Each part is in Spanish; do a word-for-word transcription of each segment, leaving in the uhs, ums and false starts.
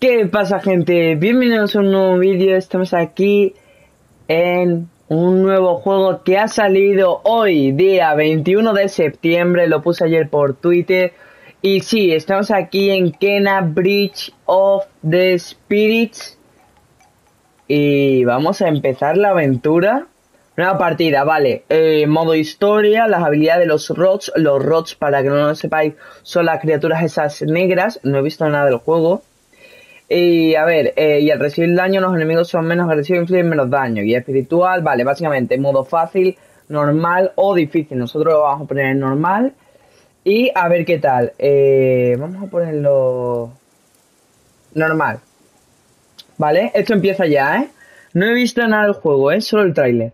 ¿Qué pasa, gente? Bienvenidos a un nuevo vídeo. Estamos aquí en un nuevo juego que ha salido hoy, día veintiuno de septiembre. Lo puse ayer por Twitter. Y sí, estamos aquí en Kena Bridge of the Spirits. Y vamos a empezar la aventura. Nueva partida, vale. Eh, modo historia, las habilidades de los rots. Los rots, para que no lo sepáis, son las criaturas esas negras. No he visto nada del juego. Y a ver, eh, y al recibir daño los enemigos son menos agresivos, infligen menos daño. Y espiritual, vale, básicamente modo fácil, normal o difícil. Nosotros lo vamos a poner en normal. Y a ver qué tal. Eh, vamos a ponerlo normal. Vale, esto empieza ya, ¿eh? No he visto nada del juego, ¿eh? Solo el tráiler.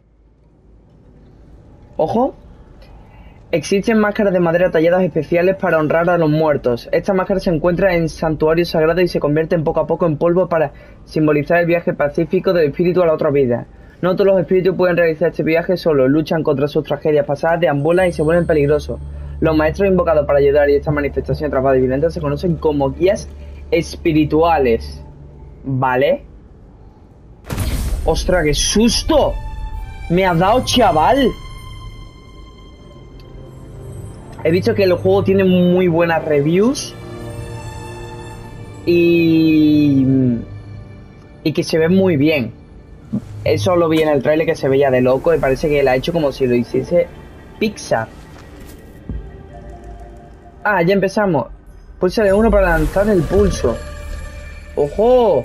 Ojo. Existen máscaras de madera talladas especiales para honrar a los muertos. Estas máscaras se encuentran en santuarios sagrados y se convierten poco a poco en polvo para simbolizar el viaje pacífico del espíritu a la otra vida. No todos los espíritus pueden realizar este viaje solos, luchan contra sus tragedias pasadas, deambulan y se vuelven peligrosos. Los maestros invocados para ayudar y esta manifestación atrapada y violenta se conocen como guías espirituales. ¿Vale? ¡Ostras, qué susto! ¡Me has dado, chaval! He visto que el juego tiene muy buenas reviews y, y que se ve muy bien. Eso lo vi en el trailer, que se veía de loco y parece que lo ha hecho como si lo hiciese Pixar. Ah, ya empezamos. Pulsa de uno para lanzar el pulso. ¡Ojo!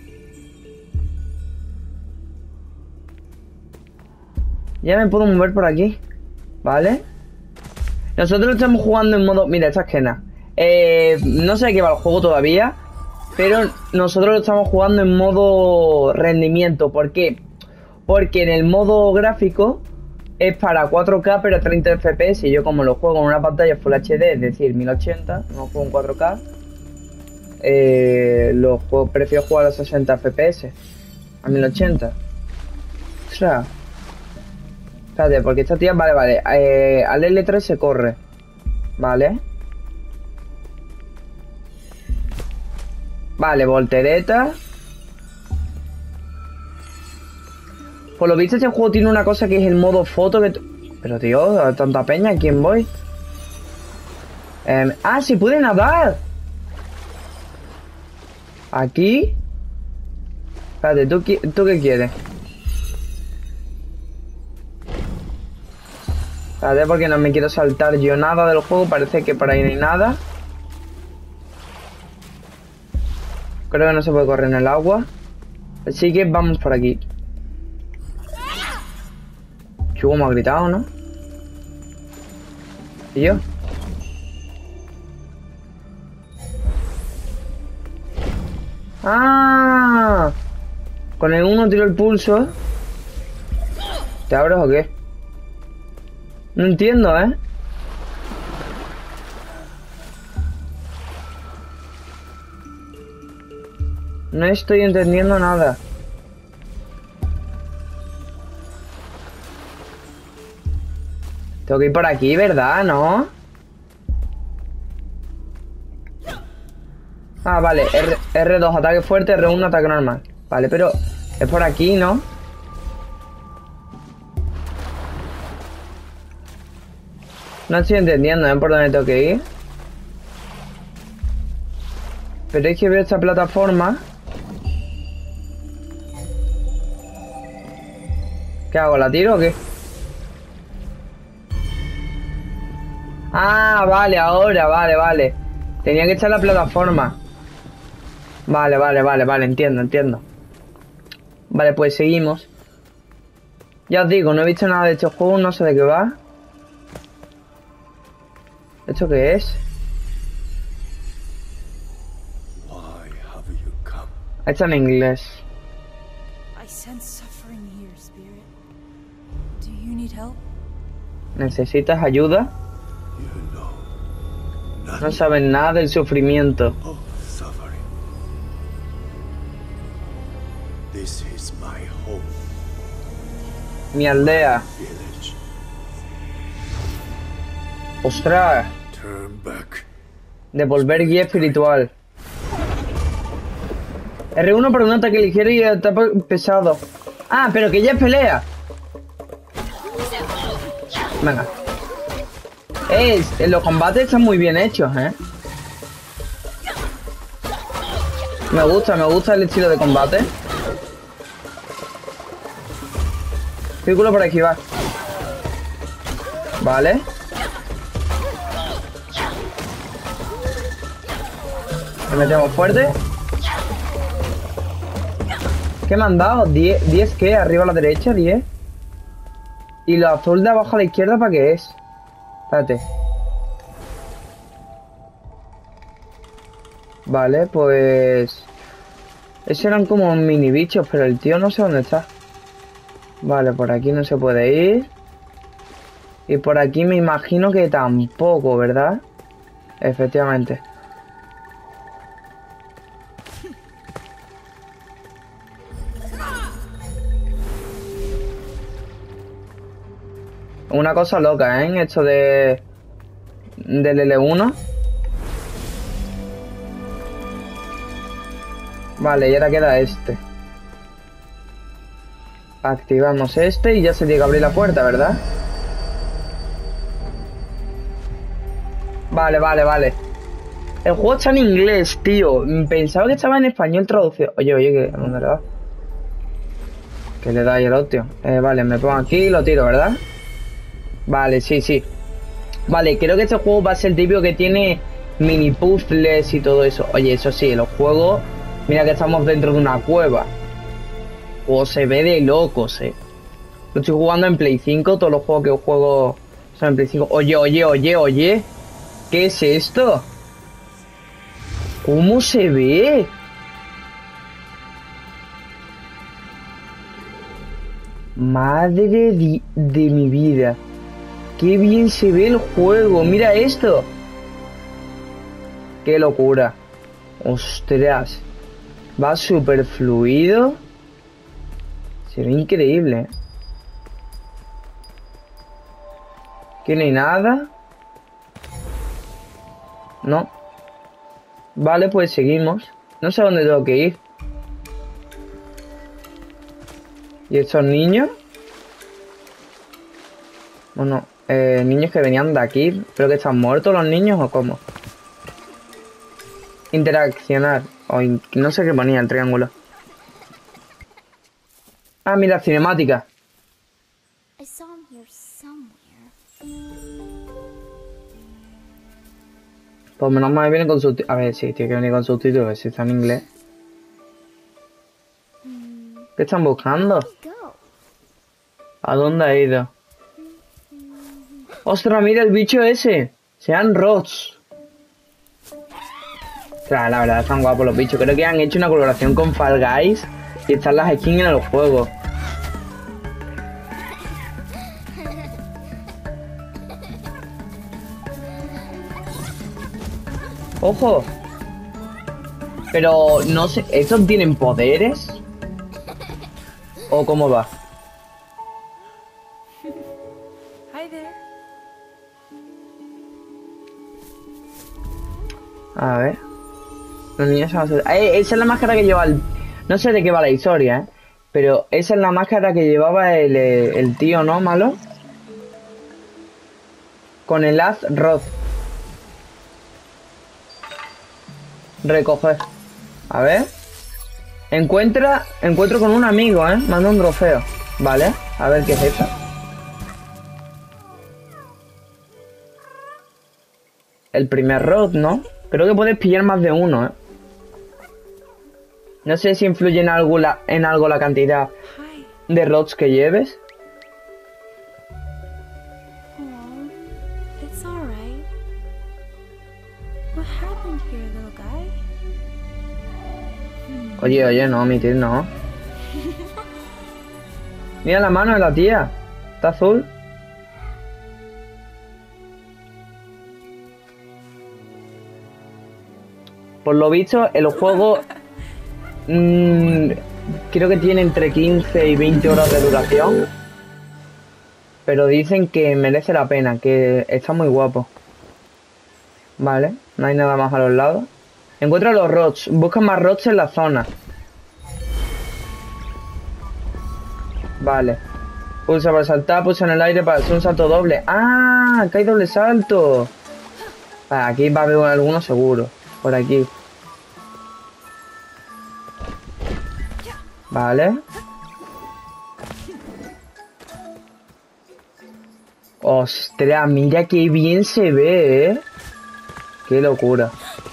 Ya me puedo mover por aquí. ¿Vale? Nosotros estamos jugando en modo... Mira, esta esquena. Eh, no sé de qué va el juego todavía, pero nosotros lo estamos jugando en modo rendimiento. ¿Por qué? Porque en el modo gráfico es para cuatro K, pero treinta F P S. Y yo, como lo juego en una pantalla Full H D, es decir, mil ochenta, no juego en cuatro K, eh, lo juego, prefiero jugar a sesenta F P S, a mil ochenta. O sea... Espérate, porque esta tía... Vale, vale. Eh, al L tres se corre. Vale. Vale, voltereta. Por lo visto este juego tiene una cosa que es el modo foto que... Pero tío, tanta peña, ¿a quién voy? Eh, ah, sí puede nadar. Aquí. Espérate, ¿tú, ¿tú qué quieres? Espérate, porque no me quiero saltar yo nada del juego. Parece que por ahí no hay nada. Creo que no se puede correr en el agua. Así que vamos por aquí. Chugo me ha gritado, ¿no? ¿Y yo? ¡Ah! Con el uno tiro el pulso. ¿Te abres o qué? No entiendo, ¿eh? No estoy entendiendo nada. Tengo que ir por aquí, ¿verdad? ¿No? Ah, vale. R, R dos, ataque fuerte, R uno, ataque normal. Vale, pero es por aquí, ¿no? No estoy entendiendo, ¿eh? Por dónde tengo que ir. Pero es que veo esta plataforma. ¿Qué hago? ¿La tiro o qué? Ah, vale, ahora, vale, vale. Tenía que echar la plataforma. Vale, vale, vale, vale, entiendo, entiendo. Vale, pues seguimos. Ya os digo, no he visto nada de este juego, no sé de qué va. ¿Esto qué es? Está en inglés. ¿Necesitas ayuda? No saben nada del sufrimiento. Mi aldea. ¡Ostras! Devolver guía espiritual. R uno para un ataque ligero y ataque pesado. Ah, pero que ya es pelea. Venga. Es, los combates están muy bien hechos, ¿eh? Me gusta, me gusta el estilo de combate. Círculo para esquivar. Vale. Le metemos fuerte. ¿Qué me han dado? ¿diez? ¿diez qué? Arriba a la derecha, diez. ¿Y lo azul de abajo a la izquierda para qué es? Espérate. Vale, pues... Esos eran como mini bichos, pero el tío no sé dónde está. Vale, por aquí no se puede ir. Y por aquí me imagino que tampoco, ¿verdad? Efectivamente. Una cosa loca, ¿eh? Esto de... del L uno. Vale, y ahora queda este. Activamos este y ya se llega a abrir la puerta, ¿verdad? Vale, vale, vale. El juego está en inglés, tío. Pensaba que estaba en español traducido. Oye, oye, ¿qué? ¿Dónde le da? ¿Qué le da ahí el optio? Eh, vale, me pongo aquí y lo tiro, ¿verdad? Vale, sí, sí. Vale, creo que este juego va a ser el típico que tiene mini puzzles y todo eso. Oye, eso sí, los juegos... Mira que estamos dentro de una cueva. O se ve de locos, eh. Lo estoy jugando en Play cinco. Todos los juegos que juego son en Play cinco. Oye, oye, oye, oye. ¿Qué es esto? ¿Cómo se ve? Madre de, de mi vida. Qué bien se ve el juego. Mira esto. Qué locura. Ostras. Va súper fluido. Se ve increíble. Aquí no hay nada. No. Vale, pues seguimos. No sé a dónde tengo que ir. ¿Y estos niños? Bueno, eh, niños que venían de aquí. ¿Pero que están muertos los niños o cómo? Interaccionar. O in no sé qué ponía el triángulo. Ah, mira, cinemática. Pues menos mal viene con subtítulos. A ver, sí, tiene que venir con subtítulos, si está en inglés. ¿Qué están buscando? ¿A dónde ha ido? ¡Ostras, mira el bicho ese! Sean rots. Claro, la verdad están guapos los bichos. Creo que han hecho una colaboración con Fall Guys y están las skins en el juego. ¡Ojo! Pero no sé, ¿estos tienen poderes? ¿O cómo va? A ver. Los niños van a hacer... Eh, esa es la máscara que lleva el... No sé de qué va la historia, ¿eh? Pero esa es la máscara que llevaba el, el tío, ¿no? Malo. Con el Azeroth. Recoger. A ver. Encuentra... Encuentro con un amigo, ¿eh? Manda un trofeo. Vale. A ver qué es eso. El primer rod, ¿no? Creo que puedes pillar más de uno, ¿eh? No sé si influye en algo la, en algo la cantidad de rods que lleves. Oye, oye, no, mi tío, no. Mira la mano de la tía. Está azul. Por lo visto, el juego mmm, creo que tiene entre quince y veinte horas de duración. Pero dicen que merece la pena, que está muy guapo. Vale, no hay nada más a los lados. Encuentra los rods. Busca más rods en la zona. Vale. Pulsa para saltar, pulsa en el aire para hacer un salto doble. ¡Ah! Que hay doble salto. Vale, aquí va a haber alguno seguro. Por aquí. Vale. Ostras, mira qué bien se ve, ¿eh? Qué locura.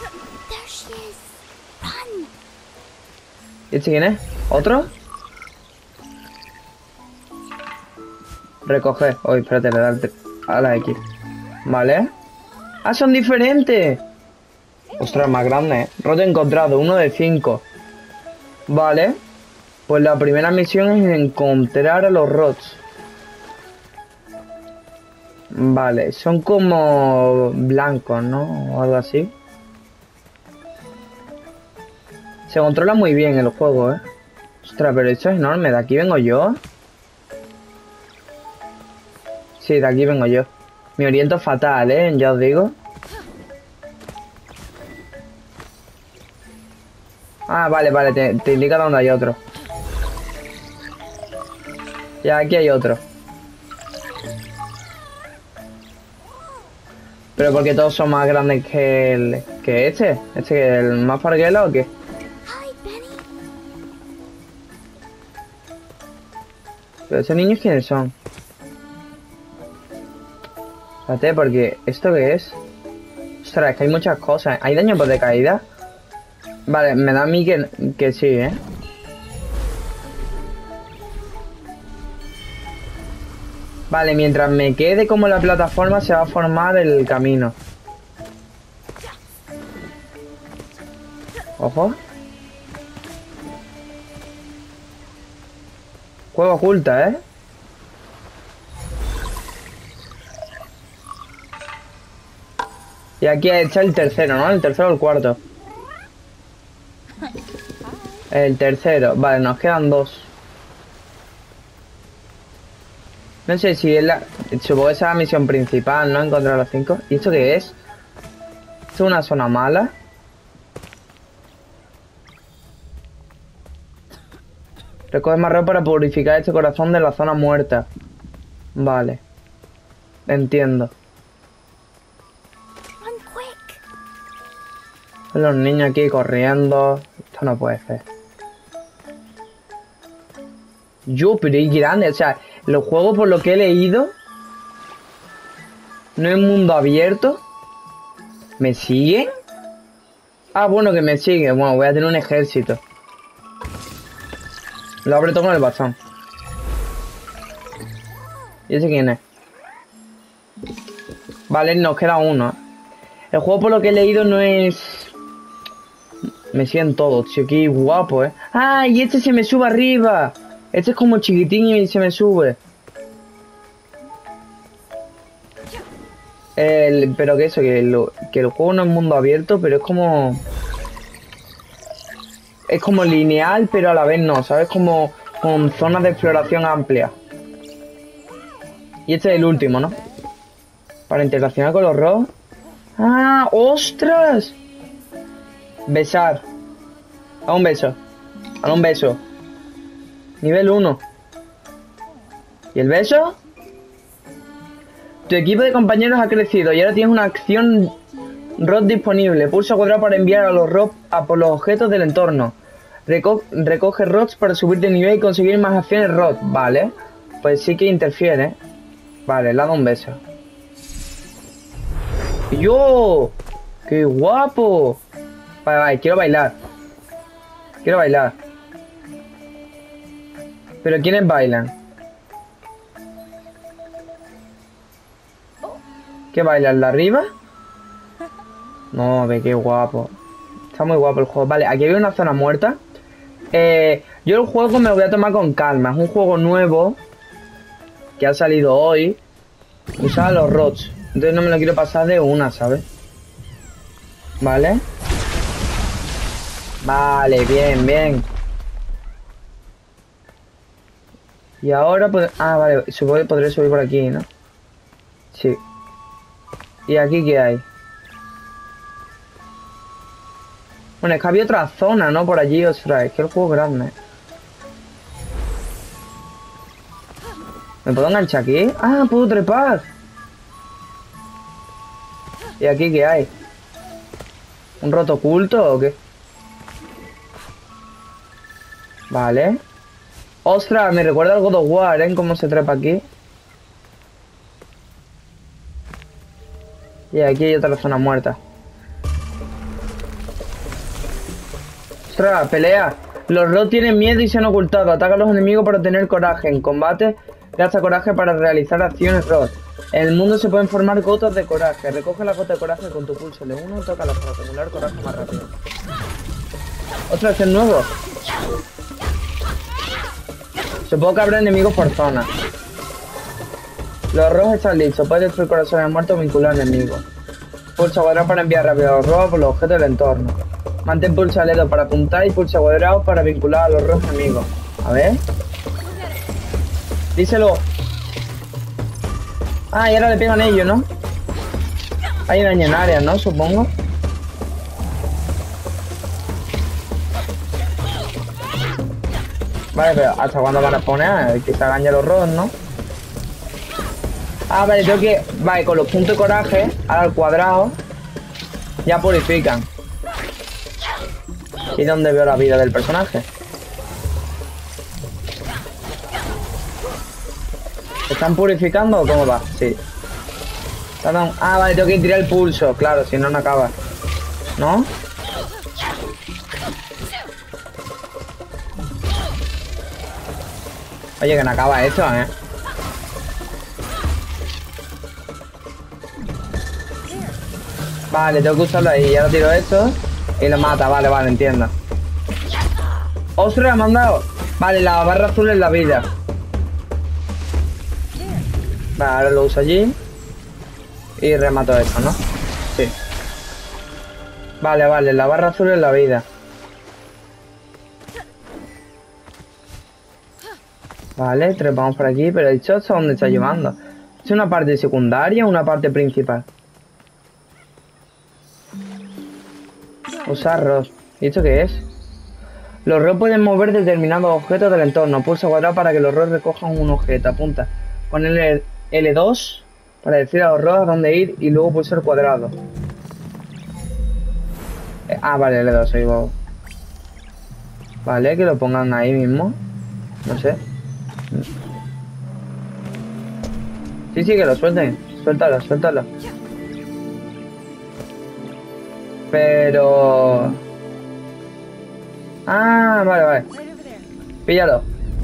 ¿Y este quién es? ¿Otro? Recoger. Oh, espérate, le da a la X. Vale. Ah, son diferentes. Ostras, más grande, ¿eh? Roto encontrado, uno de cinco. Vale. Pues la primera misión es encontrar a los rots. Vale, son como blancos, ¿no? O algo así. Se controla muy bien el juego, ¿eh? Ostras, pero esto es enorme. ¿De aquí vengo yo? Sí, de aquí vengo yo. Me oriento fatal, ¿eh? Ya os digo. Ah, vale, vale. Te, te indica dónde hay otro. Ya, aquí hay otro. Pero porque todos son más grandes que el... que este. ¿Este que es el más parguela o qué? Pero esos niños, ¿quiénes son? Espérate, porque... ¿esto qué es? Ostras, es que hay muchas cosas. ¿Hay daño por decaída? Vale, me da a mí que, que sí, ¿eh? Vale, mientras me quede como la plataforma se va a formar el camino. Ojo. Juego oculta, ¿eh? Y aquí está el tercero, ¿no? El tercero o el cuarto. El tercero. Vale, nos quedan dos. No sé si es la... Supongo que esa es la misión principal, ¿no? Encontrar a los cinco. ¿Y esto qué es? ¿Esto es una zona mala? Recoge marrón para purificar este corazón de la zona muerta. Vale. Entiendo. Los niños aquí corriendo. Esto no puede ser. Yo, pero es grande. O sea, los juegos por lo que he leído... No es mundo abierto. ¿Me siguen? Ah, bueno, que me sigue. Bueno, voy a tener un ejército. Lo abro todo con el bastón. ¿Y ese quién es? Vale, nos queda uno. El juego por lo que he leído no es... Me siguen todos, tío, qué guapo, ¿eh? ¡Ah! Y este se me sube arriba. Este es como chiquitín y se me sube. El, pero que eso, que, lo, que el juego no es mundo abierto, pero es como... Es como lineal, pero a la vez no, ¿sabes? Como con zonas de exploración amplia. Y este es el último, ¿no? Para interaccionar con los robots. ¡Ah! ¡Ostras! Besar. A un beso. A un beso. Nivel uno. ¿Y el beso? Tu equipo de compañeros ha crecido y ahora tienes una acción R O T disponible. Pulsa cuadrado para enviar a los R O T a por los objetos del entorno. Reco recoge R O Ts para subir de nivel y conseguir más acciones R O T. Vale. Pues sí que interfiere. Vale, le da un beso. ¡Yo! ¡Qué guapo! Vale, vale, quiero bailar. Quiero bailar. ¿Pero quiénes bailan? ¿Qué bailan? ¿La arriba? No, ve qué guapo. Está muy guapo el juego. Vale, aquí hay una zona muerta. Eh, yo el juego me lo voy a tomar con calma. Es un juego nuevo que ha salido hoy. Usaba los R O Ts. Entonces no me lo quiero pasar de una, ¿sabes? Vale. Vale, bien, bien. Y ahora pues... Ah, vale, supongo que podré subir por aquí, ¿no? Sí. ¿Y aquí qué hay? Bueno, es que había otra zona, ¿no? Por allí, ostras, es que el juego es grande. ¿Me puedo enganchar aquí? ¡Ah, puedo trepar! ¿Y aquí qué hay? ¿Un roto oculto o qué? Vale. ¡Ostras! Me recuerda al God of War, ¿eh? Cómo se trepa aquí. Y aquí hay otra zona muerta. ¡Ostras! ¡Pelea! Los Rod tienen miedo y se han ocultado. Ataca a los enemigos para obtener coraje. En combate, gasta coraje para realizar acciones Rod. En el mundo se pueden formar gotas de coraje. Recoge la gota de coraje con tu pulso L uno, toca para acumular coraje más rápido. ¡Ostras! ¿Este es nuevo? Supongo que habrá enemigos por zona. Los rojos están listos. Puedes destruir corazones muertos o vincular enemigos. Pulsa cuadrado para enviar rápido a los rojos por los objetos del entorno. Mantén pulsa L dos para apuntar y pulsa cuadrado para vincular a los rojos enemigos. A ver. Díselo. Ah, y ahora le pegan ellos, ¿no? Hay daño en área, ¿no? Supongo. Vale, pero ¿hasta cuándo van a poner? Que se hagan ya los rojos, ¿no? Ah, vale, tengo que... Vale, con los puntos de coraje, ahora al cuadrado, ya purifican. ¿Y dónde veo la vida del personaje? ¿Están purificando o cómo va? Sí. Ah, vale, tengo que tirar el pulso. Claro, si no, no acaba. ¿No? Oye, que no acaba esto, ¿eh? Vale, tengo que usarlo ahí. Y ahora tiro esto y lo mata. Vale, vale, entiendo. ¡Ostras, me han dado! Vale, la barra azul es la vida. Vale, ahora lo uso allí. Y remato esto, ¿no? Sí. Vale, vale, la barra azul es la vida. Vale, trepamos por aquí. Pero el shot, ¿a dónde está llevando? ¿Es una parte secundaria o una parte principal? Usar R O S. ¿Y esto qué es? Los R O S pueden mover determinados objetos del entorno. Pulsa cuadrado para que los R O S recojan un objeto. Apunta con el L dos para decir a los R O S a dónde ir y luego pulsar cuadrado. Eh, ah, vale, L dos, ahí va. Vale, que lo pongan ahí mismo. No sé. Sí, sí, que lo suelten. Suéltalo, suéltalo. Pero... Ah, vale, vale. Píllalo.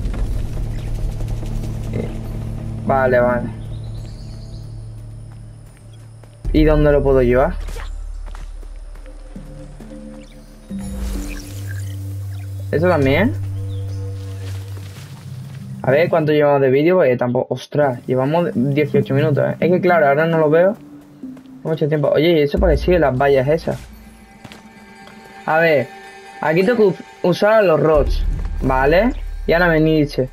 Vale, vale. ¿Y dónde lo puedo llevar? ¿Eso también? A ver cuánto llevamos de vídeo, porque tampoco... Ostras, llevamos dieciocho minutos, ¿eh? Es que claro, ahora no lo veo. Mucho tiempo. Oye, ¿y eso para qué sigue las vallas esas? A ver, aquí tengo que usar los rods, ¿vale? Y ahora me dice.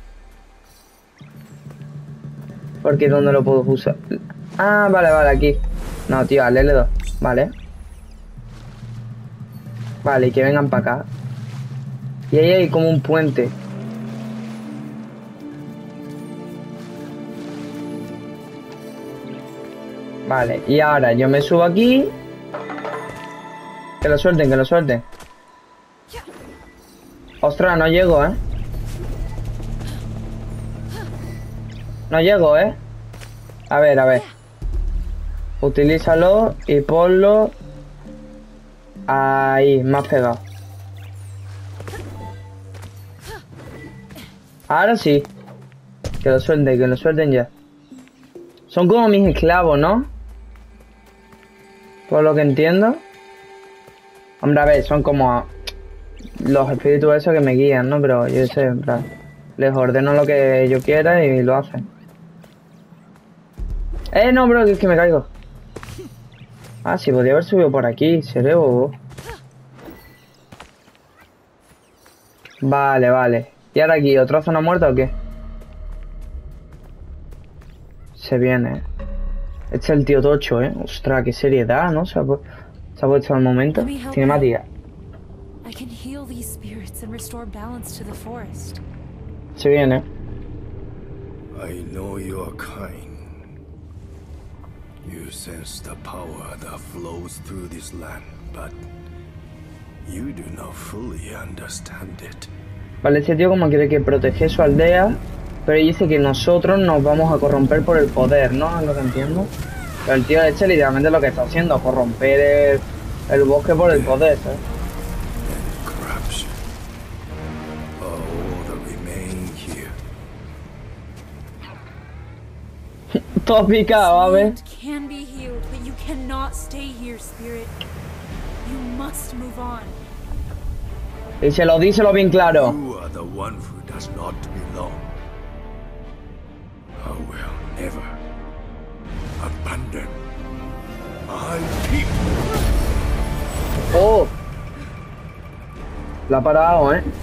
Porque ¿dónde lo puedo usar? Ah, vale, vale, aquí. No, tío, al L dos, vale. Vale, y que vengan para acá. Y ahí hay como un puente. Vale, y ahora yo me subo aquí. Que lo suelten, que lo suelten. Ostras, no llego, ¿eh? No llego, ¿eh? A ver, a ver. Utilízalo y ponlo... Ahí, más pegado. Ahora sí. Que lo suelten, que lo suelten ya. Son como mis esclavos, ¿no? Por lo que entiendo. Hombre, a ver, son como los espíritus esos que me guían, ¿no? Pero yo sé, en plan, les ordeno lo que yo quiera y lo hacen. Eh, no, bro, que es que me caigo. Ah, sí, podría haber subido por aquí, seré bobo. Vale, vale. ¿Y ahora aquí, otra zona muerta o qué? Se viene. Este es el tío Tocho, ¿eh? Ostras, qué seriedad, ¿no? Se ha, pu se ha puesto al momento. Cinemática. Se viene. I know you are kind. You sense the power that flows through this land, but you do not fully understand it. Vale, este tío como quiere que protege su aldea, pero dice que nosotros nos vamos a corromper por el poder, ¿no? Es lo que entiendo. Pero el tío este literalmente lo que está haciendo, corromper el, el bosque por el poder, ¿sabes? Corruption. All that remain here. Todo picado, a ver. Can be healed, but you cannot stay here, spirit. You must move on. Y se lo díselo bien claro. You are the one who does not belong. I will never abandon my people. Oh. La ha parado, ¿eh?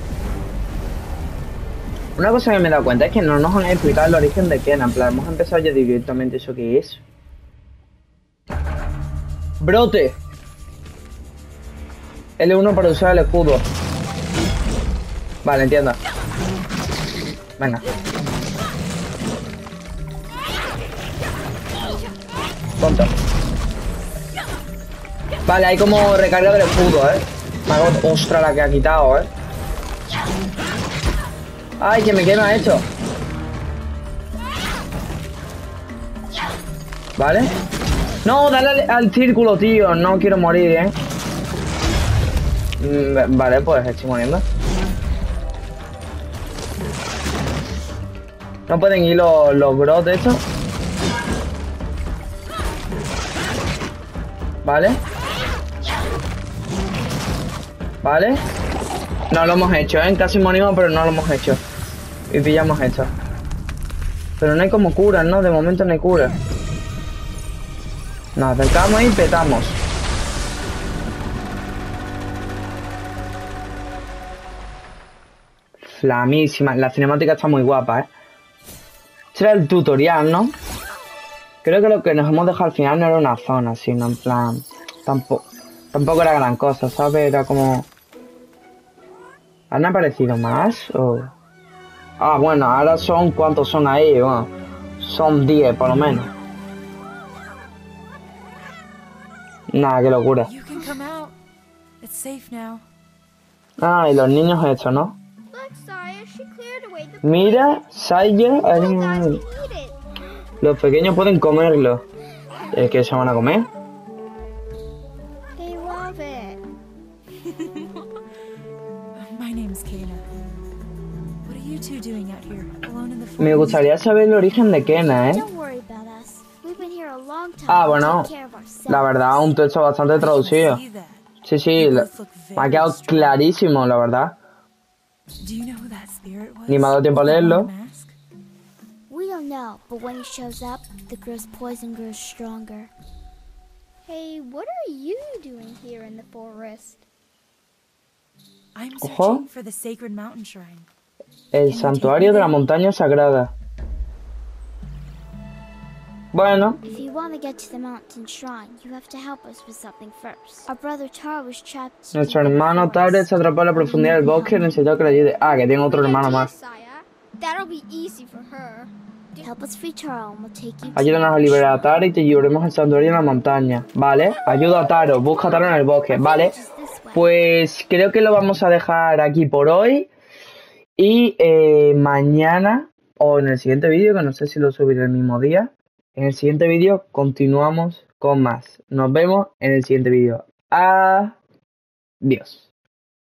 Una cosa que me he dado cuenta es que no nos han explicado el origen de Kena. En plan, hemos empezado ya directamente eso que es. Brote. L uno para usar el escudo. Vale, entiendo. Venga. Tonto. Vale, hay como recarga del escudo, ¿eh? Me hago... Ostras, la que ha quitado, ¿eh? Ay, que me quema esto. Vale. No, dale al, al círculo, tío. No quiero morir, ¿eh? Mm, vale, pues estoy muriendo. No pueden ir los, los bros de estos. Vale. Vale. No lo hemos hecho, ¿eh? Casi morimos, pero no lo hemos hecho. Y pillamos esto. Pero no hay como cura, ¿no? De momento no hay cura. Nos acercamos y petamos. Flamísima. La cinemática está muy guapa, ¿eh? Este era el tutorial, ¿no? Creo que lo que nos hemos dejado al final no era una zona, sino en plan... Tampoco, tampoco era gran cosa, ¿sabes? Era como... ¿Han aparecido más? ¿O...? Ah, bueno, ahora son... ¿Cuántos son ahí? Bueno, son diez, por lo menos. Nada, qué locura. Ah, y los niños estos, ¿no? Mira, Saya... Los pequeños pueden comerlo. ¿Es que se van a comer? Me gustaría saber el origen de Kena, ¿eh? Ah, bueno, la verdad, un texto bastante traducido. Sí, sí, me ha quedado clarísimo, la verdad. Ni me ha dado tiempo a leerlo. No, but when he shows up, the girl's poison grows stronger. Hey, what are you doing here in the forest? I'm searching for the sacred mountain shrine. El santuario de la montaña sagrada. Bueno. If you want to get to the mountain shrine, you have to help us with something first. Our brother Taro was trapped. Nuestro hermano Taro se atrapó en la profundidad del bosque y necesitó que le ayude. Ah, que tiene otro hermano más. That'll be easy for her. Help us free Taro and we'll take you. Ayúdanos a liberar a Taro y te llevaremos al santuario en la montaña. Vale, ayuda a Taro, busca a Taro en el bosque. Vale, pues creo que lo vamos a dejar aquí por hoy. Y eh, mañana, o en el siguiente vídeo, que no sé si lo subiré el mismo día, en el siguiente vídeo continuamos con más. Nos vemos en el siguiente vídeo. Adiós.